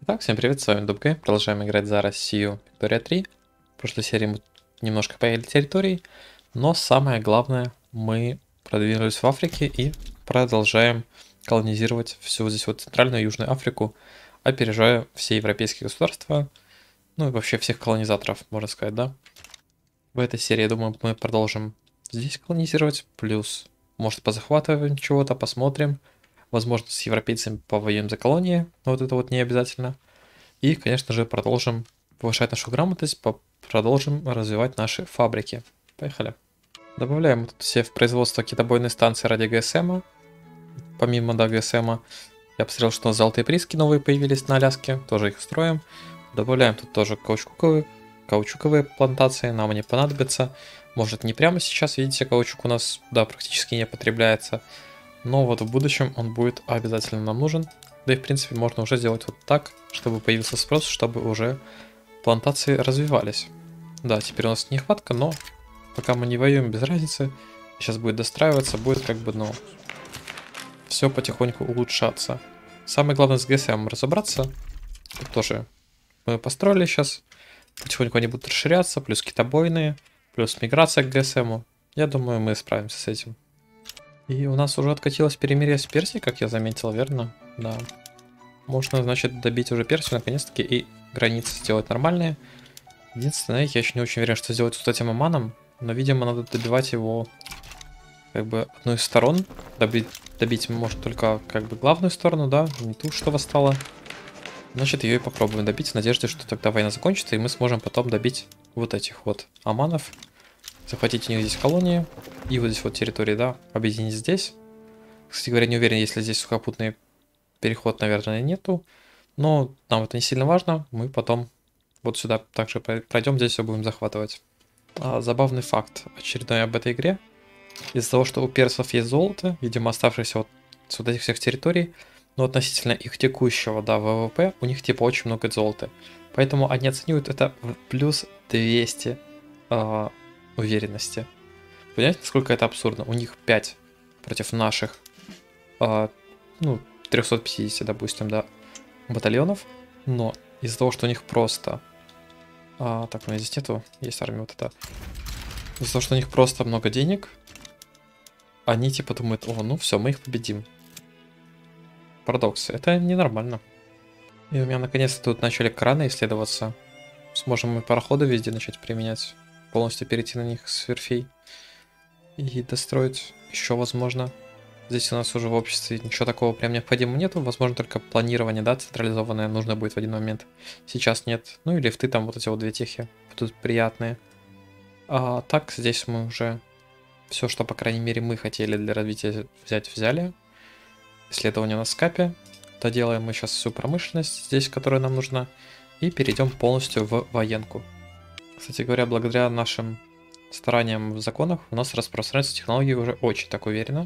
Итак, всем привет, с вами Дубгай. Продолжаем играть за Россию Виктория 3. В прошлой серии мы немножко поели территорий, но самое главное, мы продвинулись в Африке и продолжаем колонизировать всю здесь вот Центральную и Южную Африку, опережая все европейские государства, ну и вообще всех колонизаторов, можно сказать, да. В этой серии, я думаю, мы продолжим здесь колонизировать, плюс, может, позахватываем чего-то, посмотрим. Возможно, с европейцами повоюем за колонии, но вот это вот не обязательно. И, конечно же, продолжим повышать нашу грамотность, продолжим развивать наши фабрики. Поехали. Добавляем тут все в производство китобойной станции ради ГСМ. Помимо, да, ГСМ, я посмотрел, что у нас золотые прииски новые появились на Аляске, тоже их строим. Добавляем тут тоже каучуковые плантации, нам они понадобятся. Может, не прямо сейчас, видите, каучук у нас, да, практически не потребляется. Но вот в будущем он будет обязательно нам нужен. Да и в принципе можно уже сделать вот так, чтобы появился спрос, чтобы уже плантации развивались. Да, теперь у нас нехватка, но пока мы не воюем, без разницы. Сейчас будет достраиваться, будет как бы, ну, все потихоньку улучшаться. Самое главное с ГСМ разобраться. Тут тоже мы построили сейчас. Потихоньку они будут расширяться, плюс китобойные, плюс миграция к ГСМу. Я думаю, мы справимся с этим. И у нас уже откатилось перемирие с Персией, как я заметил, верно? Да. Можно, значит, добить уже Персию наконец-таки и границы сделать нормальные. Единственное, я еще не очень уверен, что сделать с этим Оманом, но, видимо, надо добивать его как бы одну из сторон. Добить может только как бы главную сторону, да, не ту, что восстала. Значит, ее и попробуем добить в надежде, что тогда война закончится, и мы сможем потом добить вот этих вот Оманов. Захватить у них здесь колонии. И вот здесь вот территории, да, объединить здесь. Кстати говоря, не уверен, если здесь сухопутный переход, наверное, нету. Но нам это не сильно важно. Мы потом вот сюда также пройдем, здесь все будем захватывать. Забавный факт очередной об этой игре. Из-за того, что у персов есть золото, видимо, оставшееся вот с вот этих всех территорий, но относительно их текущего, да, ВВП, у них типа очень много золота. Поэтому они оценивают это в плюс 200 уверенности. Понимаете, насколько это абсурдно? У них 5 против наших, ну, 350, допустим, да, батальонов. Но из-за того, что у них просто... так, у меня здесь нету, есть армия вот эта. Из-за того, что у них просто много денег, они типа думают, о, ну все, мы их победим. Парадокс, это ненормально. И у меня наконец-то тут начали краны исследоваться. Сможем мы пароходы везде начать применять. Полностью перейти на них с верфей. И достроить еще возможно. Здесь у нас уже в обществе ничего такого прям необходимого нету. Возможно, только планирование, да, централизованное нужно будет в один момент. Сейчас нет. Ну и лифты там, вот эти вот две техи будут приятные. А так, здесь мы уже все, что, по крайней мере, мы хотели для развития взяли. Исследование на скапе. Доделаем мы сейчас всю промышленность здесь, которая нам нужна. И перейдем полностью в военку. Кстати говоря, благодаря нашим стараниям в законах у нас распространяются технологии уже очень так уверенно.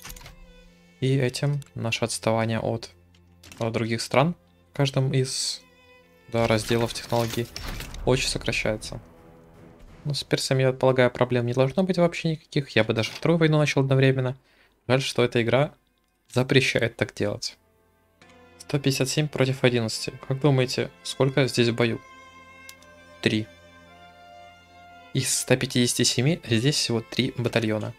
И этим наше отставание от других стран в каждом из, да, разделов технологий очень сокращается. Но с персами, я полагаю, проблем не должно быть вообще никаких. Я бы даже вторую войну начал одновременно. Жаль, что эта игра запрещает так делать. 157 против 11. Как думаете, сколько здесь в бою? 3. Из 157 здесь всего 3 батальона.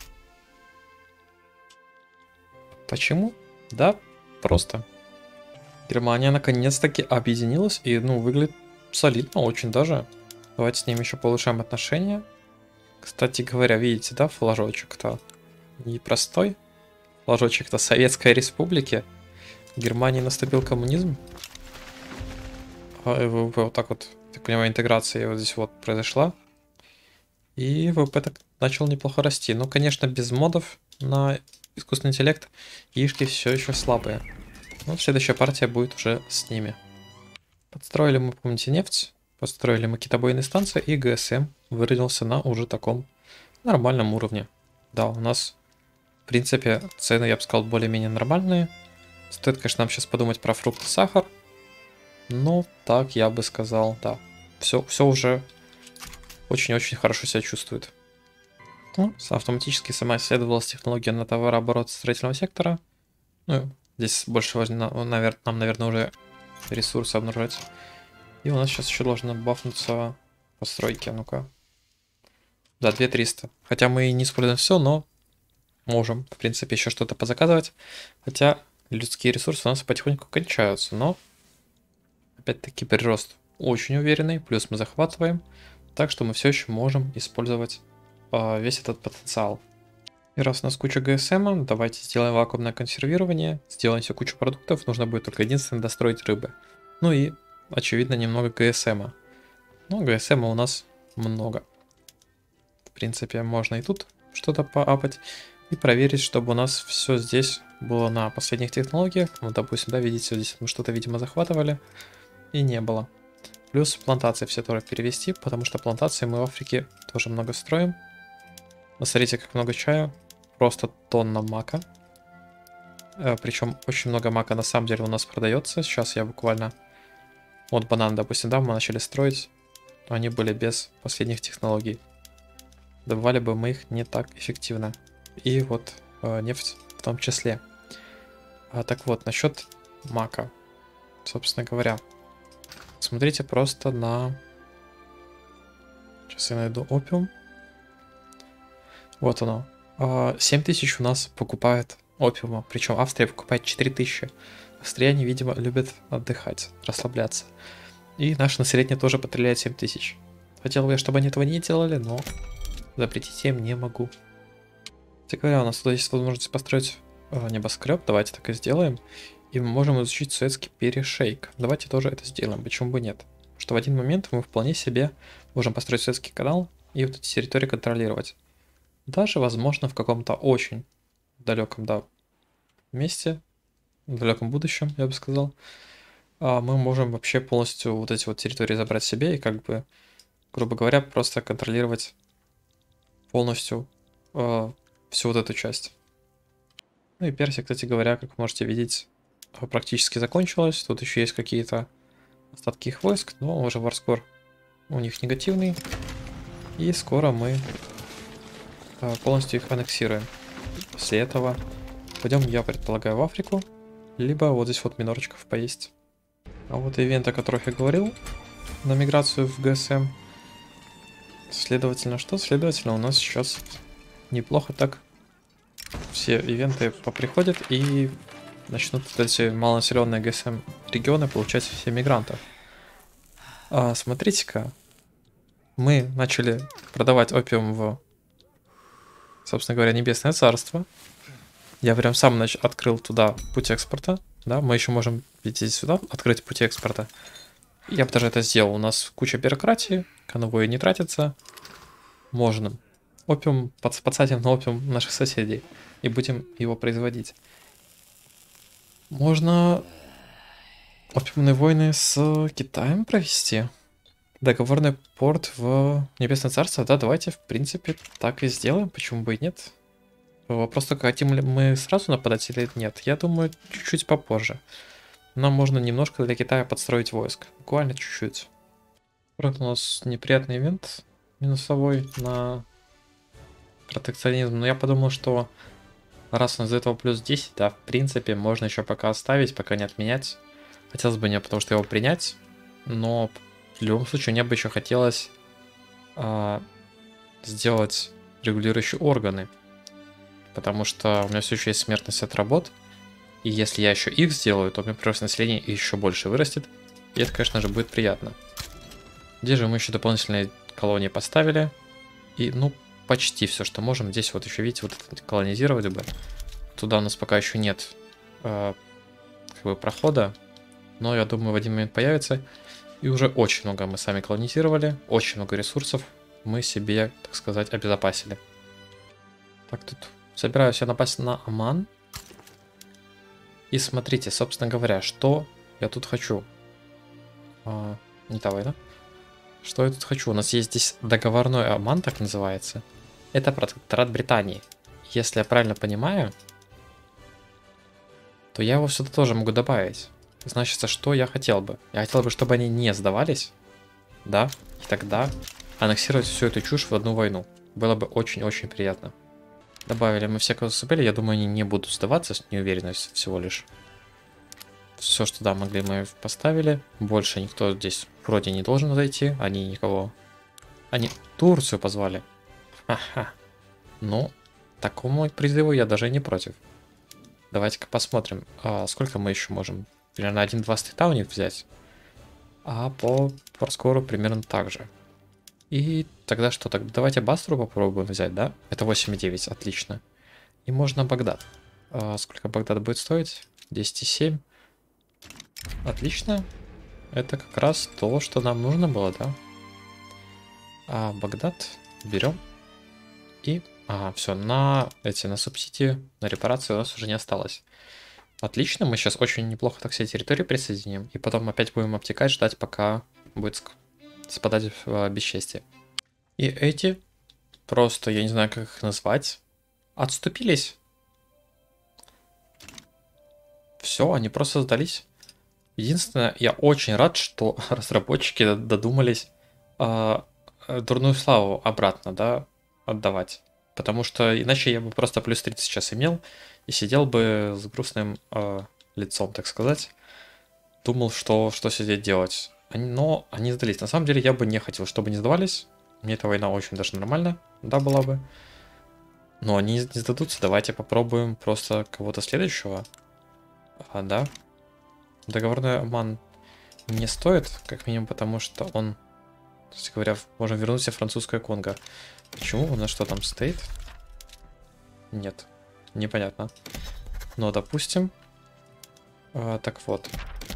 Почему? Да, просто. Германия наконец-таки объединилась и, ну, выглядит солидно, очень даже. Давайте с ним еще улучшаем отношения. Кстати говоря, видите, да, флажочек-то непростой. Флажочек-то Советской Республики. В Германии наступил коммунизм. Вот так вот, так понимаю, интеграция вот здесь вот произошла. И ВВП так начал неплохо расти. Но, конечно, без модов на искусственный интеллект яишки все еще слабые. Но следующая партия будет уже с ними. Подстроили мы, помните, нефть. Построили мы китобойные станции, и ГСМ выродился на уже таком нормальном уровне. Да, у нас, в принципе, цены, я бы сказал, более-менее нормальные. Стоит, конечно, нам сейчас подумать про фрукты, сахар. Но так я бы сказал, да. Все уже очень-очень хорошо себя чувствует. Ну, автоматически сама исследовалась технология на товарооборот строительного сектора. Ну, здесь больше важно, нам, наверное, уже ресурсы обнаружать. И у нас сейчас еще должны бафнуться постройки. Ну-ка. Да, 2300. Хотя мы и не используем все, но можем, в принципе, еще что-то позаказывать. Хотя людские ресурсы у нас потихоньку кончаются. Но, опять-таки, прирост очень уверенный. Плюс мы захватываем. Так что мы все еще можем использовать весь этот потенциал. И раз у нас куча ГСМ, давайте сделаем вакуумное консервирование. Сделаем себе кучу продуктов. Нужно будет только единственное достроить рыбы. Ну и, очевидно, немного ГСМ. Но ГСМ у нас много. В принципе, можно и тут что-то поапать. И проверить, чтобы у нас все здесь было на последних технологиях. Ну, допустим, да, видите, здесь мы что-то, видимо, захватывали. И не было. Плюс плантации все тоже перевести, потому что плантации мы в Африке тоже много строим. Посмотрите, как много чая. Просто тонна мака. Причем очень много мака на самом деле у нас продается. Сейчас я буквально... Вот банан, допустим, да, мы начали строить. Но они были без последних технологий. Добывали бы мы их не так эффективно. И вот нефть в том числе. Так вот, насчет мака. Собственно говоря. Смотрите просто на... Сейчас я найду опиум. Вот оно. 7000 у нас покупает опиума. Причем Австрия покупает 4000. Австрияне, видимо, любят отдыхать, расслабляться. И наше население тоже потребляет 7000. Хотел бы я, чтобы они этого не делали, но запретить им не могу. Кстати говоря, у нас тут есть возможность построить небоскреб. Давайте так и сделаем. И мы можем изучить суэцкий перешейк. Давайте тоже это сделаем, почему бы нет. Потому что в один момент мы вполне себе можем построить суэцкий канал и вот эти территории контролировать. Даже, возможно, в каком-то очень далеком, да, месте, в далеком будущем, я бы сказал, мы можем вообще полностью вот эти вот территории забрать себе и как бы, грубо говоря, просто контролировать полностью всю вот эту часть. Ну и Персия, кстати говоря, как вы можете видеть, практически закончилась. Тут еще есть какие-то остатки их войск, но уже варскор у них негативный. И скоро мы полностью их аннексируем. После этого пойдем, я предполагаю, в Африку, либо вот здесь вот минорочков поесть. А вот ивент, о которых я говорил, на миграцию в ГСМ. Следовательно, что? Следовательно, у нас сейчас неплохо так все ивенты поприходят и начнут эти малонаселенные ГСМ регионы получать все мигрантов. Смотрите-ка, мы начали продавать опиум в, собственно говоря, Небесное Царство. Я прям сам открыл туда путь экспорта. Да, мы еще можем идти сюда, открыть путь экспорта. Я бы даже это сделал. У нас куча бюрократии, конвои не тратятся. Можно. Опиум, подсадим на опиум наших соседей и будем его производить. Можно опиумные войны с Китаем провести. Договорный порт в Небесное Царство. Да, давайте, в принципе, так и сделаем. Почему бы и нет? Вопрос только, хотим ли мы сразу нападать или нет. Я думаю, чуть-чуть попозже. Нам можно немножко для Китая подстроить войск. Буквально чуть-чуть. Правда, у нас неприятный ивент минусовой на протекционизм. Но я подумал, что раз у нас из этого плюс 10, да, в принципе, можно еще пока оставить, пока не отменять. Хотелось бы не потому что его принять, но в любом случае мне бы еще хотелось сделать регулирующие органы. Потому что у меня все еще есть смертность от работ. И если я еще их сделаю, то у меня прирост населения еще больше вырастет. И это, конечно же, будет приятно. Где же мы еще дополнительные колонии поставили? И, ну, почти все, что можем. Здесь вот еще, видите, вот это колонизировать бы. Туда у нас пока еще нет как бы прохода. Но я думаю, в один момент появится. И уже очень много мы сами колонизировали. Очень много ресурсов мы себе, так сказать, обезопасили. Так, тут собираюсь я напасть на Оман. И смотрите, собственно говоря, что я тут хочу. Не та война. Что я тут хочу? У нас есть здесь договорной Оман, так называется. Это протекторат Британии. Если я правильно понимаю, то я его сюда тоже могу добавить. Значит, что я хотел бы? Я хотел бы, чтобы они не сдавались. Да, и тогда аннексировать всю эту чушь в одну войну. Было бы очень-очень приятно. Добавили мы все, кого успели. Я думаю, они не будут сдаваться с неуверенностью всего лишь. Все, что да, могли, мы поставили. Больше никто здесь вроде не должен зайти. Они никого... Они Турцию позвали. Ха-ха. Ну, такому призыву я даже не против. Давайте-ка посмотрим, сколько мы еще можем. Примерно 1-2 стейта у них взять. А по форскору примерно так же. И тогда что? Так, давайте Бастру попробуем взять, да? Это 8,9, отлично. И можно Багдад. Сколько Багдад будет стоить? 10,7. Отлично. Это как раз то, что нам нужно было, да? А Багдад берем. И... все, на субсидии, на репарации у нас уже не осталось. Отлично, мы сейчас очень неплохо так все территории присоединим. И потом опять будем обтекать, ждать, пока будет спадать в бесчестие. И эти, просто, я не знаю, как их назвать, отступились. Все, они просто сдались. Единственное, я очень рад, что разработчики додумались дурную славу обратно, да, отдавать. Потому что иначе я бы просто плюс 30 сейчас имел и сидел бы с грустным лицом, так сказать. Думал, что сидеть делать. Но они сдались. На самом деле я бы не хотел, чтобы не сдавались. Мне эта война очень даже нормально, да, была бы. Но они не сдадутся. Давайте попробуем просто кого-то следующего. Да. Договорной обман не стоит, как минимум, потому что он, кстати говоря, можем вернуть себе французское Конго. Почему? У нас что там стоит? Нет, непонятно. Но допустим. Так вот.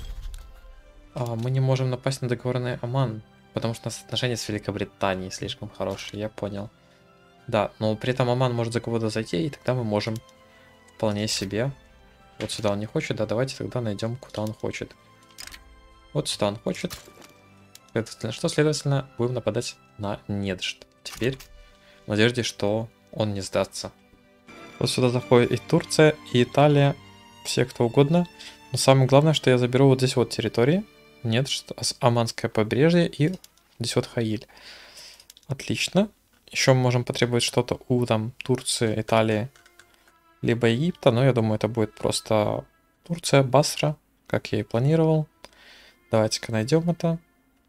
Мы не можем напасть на договорный Оман, потому что у нас отношения с Великобританией слишком хорошие, я понял. Да, но при этом Оман может за кого-то зайти, и тогда мы можем вполне себе. Вот сюда он не хочет, да, давайте тогда найдем, куда он хочет. Вот сюда он хочет. Следовательно, что? Следовательно, будем нападать на Недж. Теперь в надежде, что он не сдастся. Вот сюда заходит и Турция, и Италия, все кто угодно. Но самое главное, что я заберу вот здесь вот территории. Нет, что Оманское побережье и здесь вот Хаиль. Отлично. Еще мы можем потребовать что-то у там Турции, Италии, либо Египта. Но я думаю, это будет просто Турция, Басра, как я и планировал. Давайте-ка найдем это.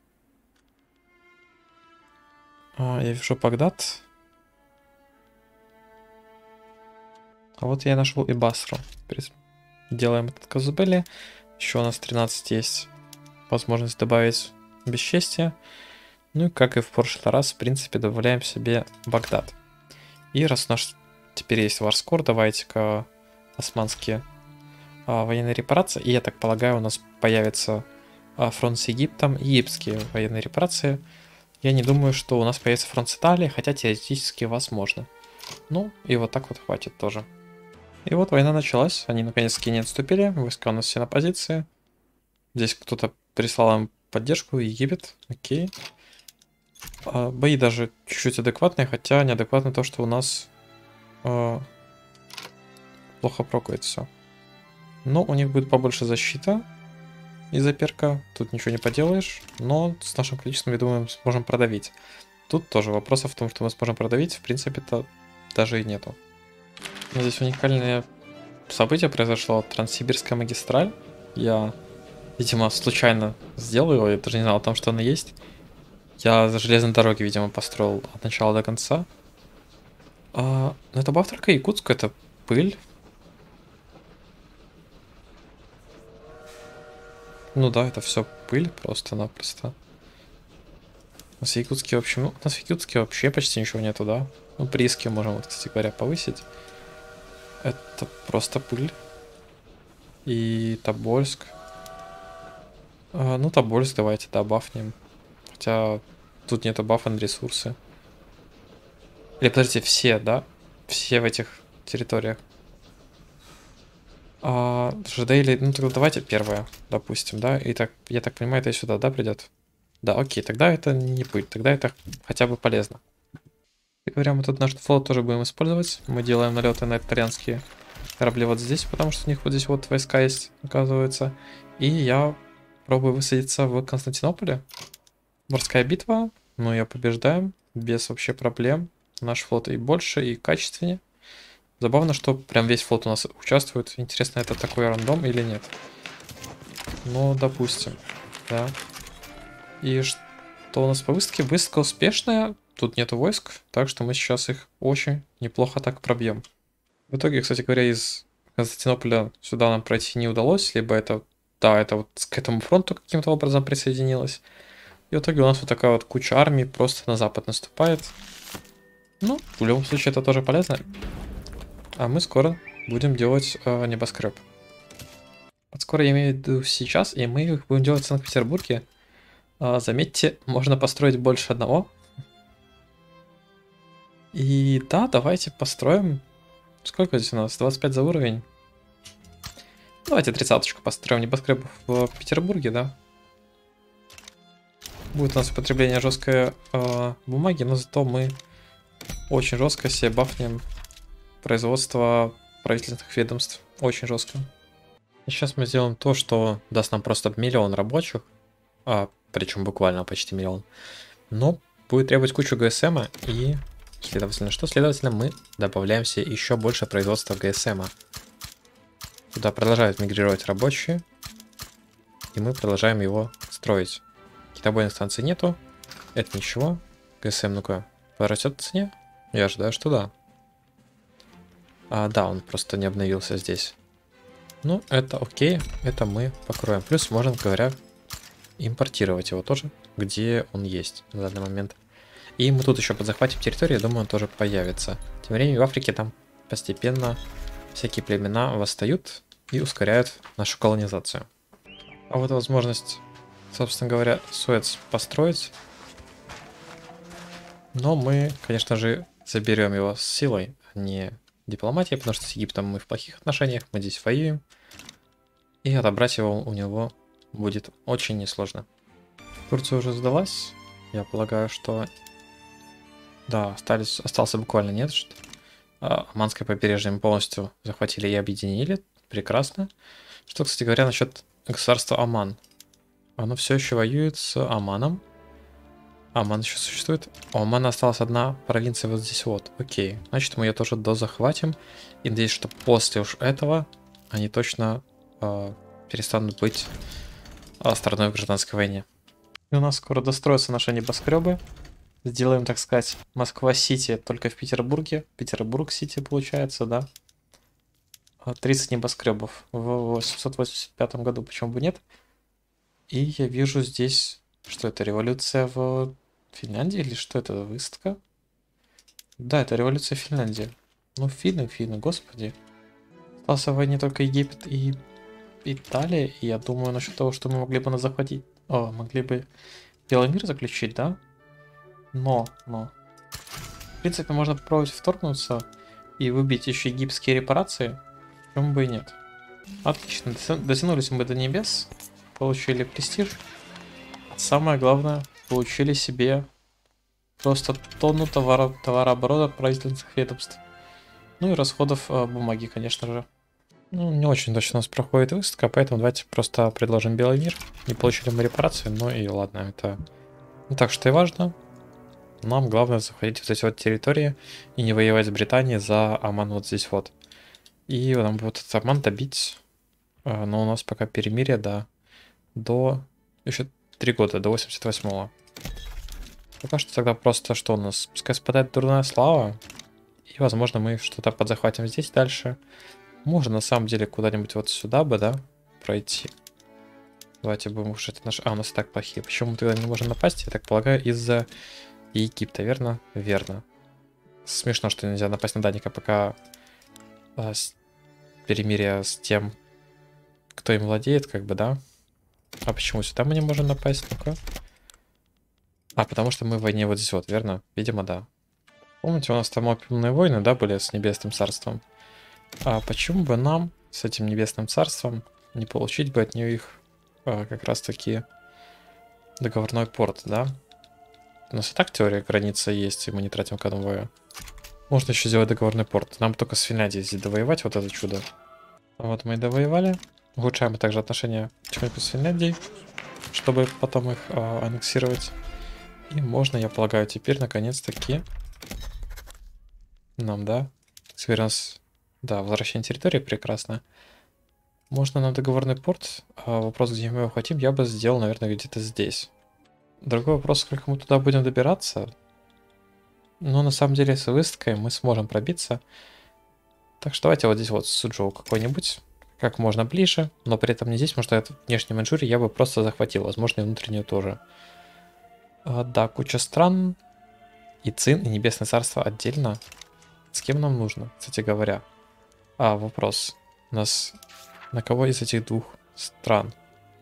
Я вижу Багдад. А вот я нашел и Басру. Делаем этот Казубели. Еще у нас 13 есть. Возможность добавить бесчестие. Ну и как и в прошлый раз, в принципе, добавляем себе Багдад. И раз у нас теперь есть Варскор, давайте-ка османские военные репарации. И я так полагаю, у нас появится фронт с Египтом, египетские военные репарации. Я не думаю, что у нас появится фронт с Италией, хотя теоретически возможно. Ну и вот так вот хватит тоже. И вот война началась, они наконец-таки не отступили, войска у нас все на позиции. Здесь кто-то прислал им поддержку, Египет, окей. Бои даже чуть-чуть адекватные, хотя неадекватно то, что у нас плохо прокает все. Но у них будет побольше защита из-за перка, тут ничего не поделаешь, но с нашим количеством, я думаю, мы сможем продавить. Тут тоже вопросов в том, что мы сможем продавить, в принципе-то даже и нету. Но здесь уникальное событие произошло, Транссибирская магистраль. Я, видимо, случайно сделал его, я даже не знал о том, что она есть. Я за железной дороги, видимо, построил от начала до конца. Но это баф только Якутск, это пыль. Ну да, это все пыль просто-напросто. У нас в Якутске вообще, у нас в Якутске вообще почти ничего нету, да? Ну, прииски можем, вот, кстати говоря, повысить. Это просто пыль. И Тобольск. Ну, Тобольск давайте, да, бафнем. Хотя тут нету бафа на ресурсы. Или, подождите, все, да? Все в этих территориях. ЖД или... Ну, тогда давайте первое, допустим, да? И так, я так понимаю, это и сюда, да, придет? Да, окей, тогда это не пыль, тогда это хотя бы полезно. И говоря, мы тут наш флот тоже будем использовать. Мы делаем налеты на итальянские корабли вот здесь, потому что у них вот здесь вот войска есть, оказывается. И я пробую высадиться в Константинополе. Морская битва, но ее побеждаем без вообще проблем. Наш флот и больше, и качественнее. Забавно, что прям весь флот у нас участвует. Интересно, это такой рандом или нет? Ну, допустим, да. И что у нас по выставке? Выставка успешная, тут нету войск, так что мы сейчас их очень неплохо так пробьем. В итоге, кстати говоря, из Константинополя сюда нам пройти не удалось, либо это, да, это вот к этому фронту каким-то образом присоединилось. И в итоге у нас вот такая вот куча армий просто на запад наступает. Ну, в любом случае это тоже полезно. А мы скоро будем делать небоскреб. Вот скоро я имею в виду сейчас, и мы их будем делать в Санкт-Петербурге. Заметьте, можно построить больше одного. И да, давайте построим. Сколько здесь у нас? 25 за уровень. Давайте 30-очку построим небоскреб в Петербурге, да. Будет у нас употребление жесткой бумаги, но зато мы очень жестко себе бафнем производство правительственных ведомств. Очень жестко. И сейчас мы сделаем то, что даст нам просто миллион рабочих. Причем буквально почти миллион. Но будет требовать кучу ГСМ, и следовательно, что? Следовательно, мы добавляем себе еще больше производства ГСМ. Туда продолжают мигрировать рабочие, и мы продолжаем его строить. Китобойных станций нету, это ничего. ГСМ, ну-ка, порастет в цене? Я ожидаю, что да. Да, он просто не обновился здесь. Ну, это окей, это мы покроем. Плюс можно, говоря, импортировать его тоже, где он есть на данный момент. И мы тут еще подзахватим территорию, я думаю, он тоже появится. Тем временем в Африке там постепенно всякие племена восстают и ускоряют нашу колонизацию. А вот возможность, собственно говоря, Суэц построить. Но мы, конечно же, заберем его с силой, а не дипломатией, потому что с Египтом мы в плохих отношениях, мы здесь воюем. И отобрать его у него будет очень несложно. Турция уже сдалась. Я полагаю, что... Да, остался буквально нет. Что... Оманское побережье мы полностью захватили и объединили. Прекрасно. Что, кстати говоря, насчет государства Оман. Оно все еще воюет с Оманом. Оман еще существует. У Омана осталась одна провинция вот здесь вот. Окей. Значит, мы ее тоже дозахватим. И надеюсь, что после уж этого они точно перестанут быть стороной в гражданской войне. И у нас скоро достроятся наши небоскребы. Сделаем, так сказать, Москва-Сити только в Петербурге. Петербург-Сити получается, да. 30 небоскребов в 885 году, почему бы нет. И я вижу здесь, что это революция в Финляндии или что это, выставка? Да, это революция в Финляндии. Ну, финны, господи. Остался в войне только Египет и Италия, и я думаю насчет того, что мы могли бы захватить... могли бы Белый мир заключить, да? Но... В принципе, можно попробовать вторгнуться и выбить еще египетские репарации. Почему бы и нет? Отлично, дотянулись мы до небес, получили престиж. Самое главное, получили себе просто тонну товарооборота правительственных ведомств. Ну и расходов бумаги, конечно же. Ну, не очень точно у нас проходит выставка, поэтому давайте просто предложим Белый мир. Не получили мы репарации, но и ладно, это не так что и важно. Нам главное захватить вот эти вот территории и не воевать с Британией за Оман вот здесь вот. И нам вот этот Оман добить, но у нас пока перемирие, да, до еще 3 года, до 88-го. Пока что тогда просто что у нас? Пускай спадает дурная слава, и возможно мы что-то подзахватим здесь дальше. Можно на самом деле куда-нибудь вот сюда бы, да, пройти. Давайте будем уж это наш... у нас и так плохие. Почему мы тогда не можем напасть? Я так полагаю, из-за Египта, верно? Верно. Смешно, что нельзя напасть на Даника, пока перемирие с тем, кто им владеет, как бы, да? А почему сюда мы не можем напасть? Ну-ка. Потому что мы в войне вот здесь вот, верно? Видимо, да. Помните, у нас там опиумные войны, да, были с Небесным Царством? А почему бы нам с этим Небесным Царством не получить бы от нее их как раз таки договорной порт, да? У нас и так теория границы есть, и мы не тратим конвоя. Можно еще сделать договорный порт. Нам только с Финляндией здесь довоевать вот это чудо. Вот мы и довоевали. Улучшаем также отношения потихоньку с Финляндией, чтобы потом их аннексировать. И можно, я полагаю, теперь наконец-таки нам, да, теперь у нас, да, возвращение территории прекрасно. Можно на договорный порт. А вопрос, где мы его хотим, я бы сделал, наверное, где-то здесь. Другой вопрос, сколько мы туда будем добираться. Но на самом деле с выставкой мы сможем пробиться. Так что давайте вот здесь вот Суджоу какой-нибудь. Как можно ближе, но при этом не здесь, потому что это внешней Маньчжурии я бы просто захватил. Возможно, и внутреннюю тоже. Да, куча стран. И Цин, и Небесное Царство отдельно. С кем нам нужно, кстати говоря? Вопрос. У нас на кого из этих двух стран?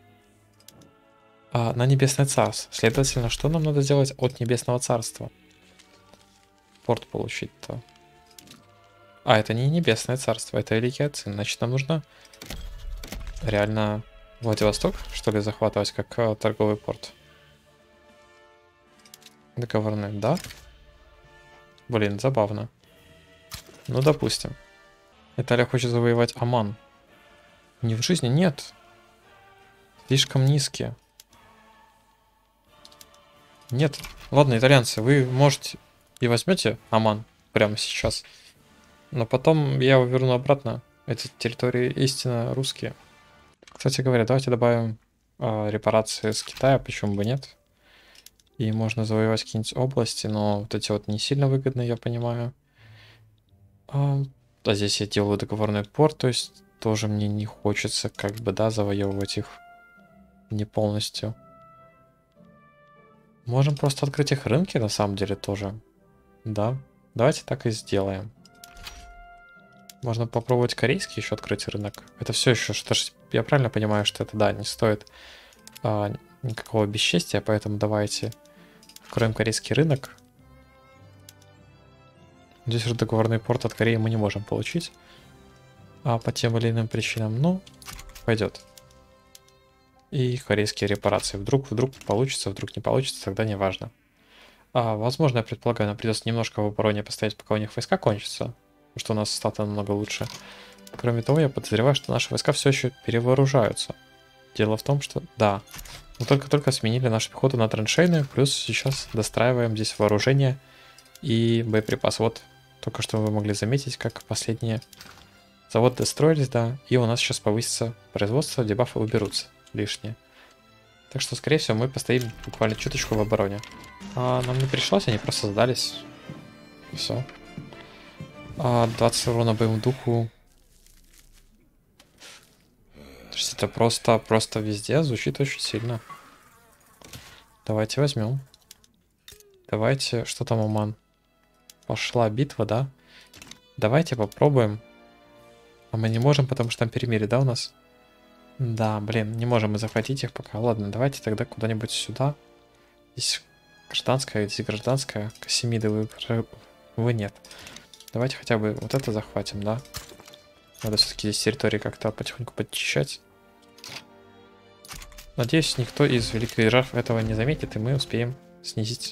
На Небесное Царство. Следовательно, что нам надо сделать от Небесного Царства? Порт получить-то. Это не Небесное Царство, это Великий Цин. Значит, нам нужно реально Владивосток, что ли, захватывать как торговый порт. Договорный, да? Блин, забавно. Ну, допустим. Италия хочет завоевать Оман. Не в жизни, нет. Слишком низкие. Нет. Ладно, итальянцы, вы можете и возьмете Оман прямо сейчас. Но потом я его верну обратно. Эти территории истинно русские. Кстати говоря, давайте добавим репарации с Китая, почему бы нет. И можно завоевать какие-нибудь области, но вот эти вот не сильно выгодны, я понимаю. Здесь я делаю договорной порт, то есть тоже мне не хочется как бы, да, завоевывать их не полностью. Можем просто открыть их рынки на самом деле тоже. Да, давайте так и сделаем. Можно попробовать корейский еще открыть рынок. Это все еще, что ж, я правильно понимаю, что это, да, не стоит никакого бесчестия, поэтому давайте откроем корейский рынок. Здесь уже договорный порт от Кореи мы не можем получить. По тем или иным причинам, ну, пойдет. И корейские репарации. Вдруг получится, вдруг не получится, тогда не важно. Возможно, я предполагаю, нам придется немножко в обороне постоять, пока у них войска кончатся. Потому что у нас статы намного лучше. Кроме того, я подозреваю, что наши войска все еще перевооружаются. Дело в том, что, да, мы только-только сменили нашу пехоту на траншейную, плюс сейчас достраиваем здесь вооружение и боеприпасы. Вот, только что вы могли заметить, как последние заводы достроились, да, и у нас сейчас повысится производство, дебафы уберутся лишние. Так что, скорее всего, мы постоим буквально чуточку в обороне. Нам не пришлось, они просто сдались. И все. 20 урона боевому духу. То есть это просто везде звучит очень сильно. Давайте возьмем. Давайте, что там, Оман? Пошла битва, да? Давайте попробуем. Мы не можем, потому что там перемирие, да, у нас? Да, блин, не можем мы захватить их пока. Ладно, давайте тогда куда-нибудь сюда. Здесь гражданская, здесь гражданская. Кассимиды вы нет. Давайте хотя бы вот это захватим, да? Надо все-таки здесь территории как-то потихоньку подчищать. Надеюсь, никто из великих иерархов этого не заметит, и мы успеем снизить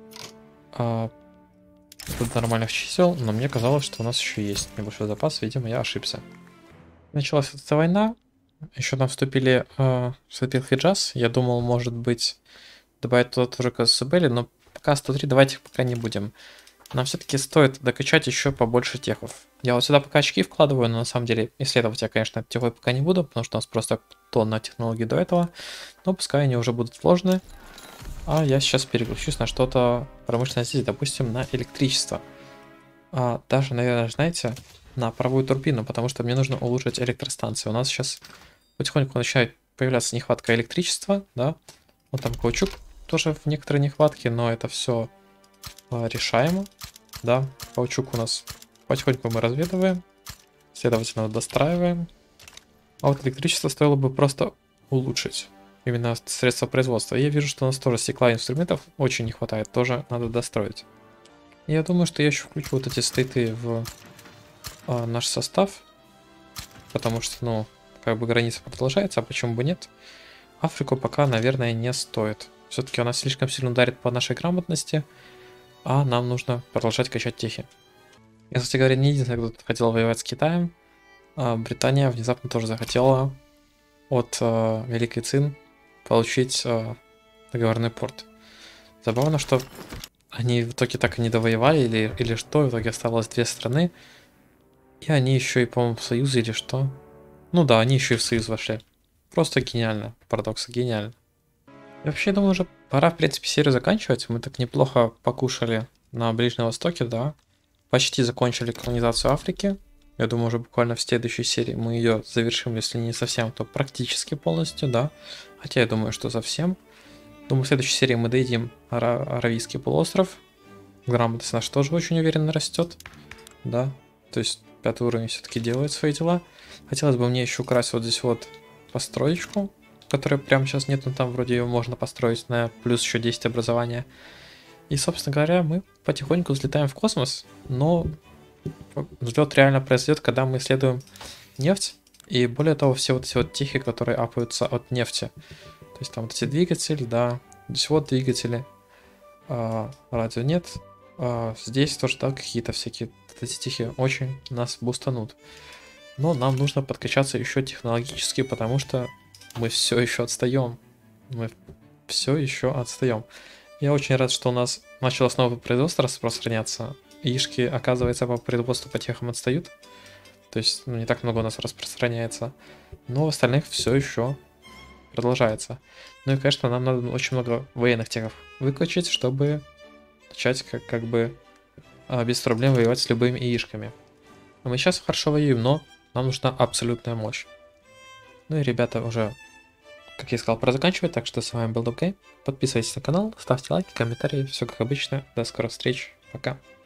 тут нормальных чисел, но мне казалось, что у нас еще есть небольшой запас, видимо, я ошибся. Началась эта война, еще нам вступил Хиджаз, я думал, может быть, добавить туда тоже Кассабели, но пока 103, давайте пока не будем. Нам все-таки стоит докачать еще побольше техов. Я вот сюда пока очки вкладываю, но на самом деле исследовать я, конечно, техой пока не буду, потому что у нас просто тонна технологий до этого, но пускай они уже будут вложены. А я сейчас переключусь на что-то промышленное здесь, допустим, на электричество. Даже, наверное, знаете, на паровую турбину, потому что мне нужно улучшить электростанции. У нас сейчас потихоньку начинает появляться нехватка электричества, да. Вот там каучук тоже в некоторой нехватке, но это все решаемо, да. Каучук у нас потихоньку мы разведываем, следовательно, достраиваем. А вот электричество стоило бы просто улучшить. Именно средства производства. И я вижу, что у нас тоже стекла и инструментов очень не хватает. Тоже надо достроить. И я думаю, что я еще включу вот эти стейты в наш состав. Потому что, ну, как бы граница продолжается, а почему бы нет? Африку пока, наверное, не стоит. Все-таки она слишком сильно ударит по нашей грамотности. А нам нужно продолжать качать техи. Я, кстати говоря, не единственный, кто хотел воевать с Китаем. Британия внезапно тоже захотела от Великой Цин получить договорный порт. Забавно, что они в итоге так и не довоевали, или что, в итоге осталось две страны. И они еще и, по-моему, в союзе или что. Ну да, они еще и в союз вошли. Просто гениально, парадокс, гениально. И вообще, думаю, уже пора, в принципе, серию заканчивать. Мы так неплохо покушали на Ближнем Востоке, да. Почти закончили колонизацию Африки. Я думаю, уже буквально в следующей серии мы ее завершим, если не совсем, то практически полностью, да. Хотя я думаю, что совсем. Думаю, в следующей серии мы доедим Аравийский полуостров. Грамотность наша тоже очень уверенно растет, да. То есть 5 уровень все-таки делает свои дела. Хотелось бы мне еще украсть вот здесь вот построечку, которая прямо сейчас нет, но там вроде ее можно построить на плюс еще 10 образования. И, собственно говоря, мы потихоньку взлетаем в космос, но взлет реально произойдет, когда мы исследуем нефть. И более того, все вот эти вот техи, которые апаются от нефти. То есть там вот эти двигатели, да, здесь вот двигатели, радио нет. Здесь тоже, да, какие-то всякие вот эти техи очень нас бустанут. Но нам нужно подкачаться еще технологически, потому что мы все еще отстаем. Мы все еще отстаем. Я очень рад, что у нас начало снова производство распространяться. Яишки, оказывается, по производству по техам отстают. То есть, ну, не так много у нас распространяется. Но в остальных все еще продолжается. Ну и, конечно, нам надо очень много военных техов выкачать, чтобы начать как бы без проблем воевать с любыми яишками. А мы сейчас хорошо воюем, но нам нужна абсолютная мощь. Ну и ребята уже, как я сказал, пора заканчивать, так что с вами был Дубгейм. Подписывайтесь на канал, ставьте лайки, комментарии, все как обычно. До скорых встреч, пока.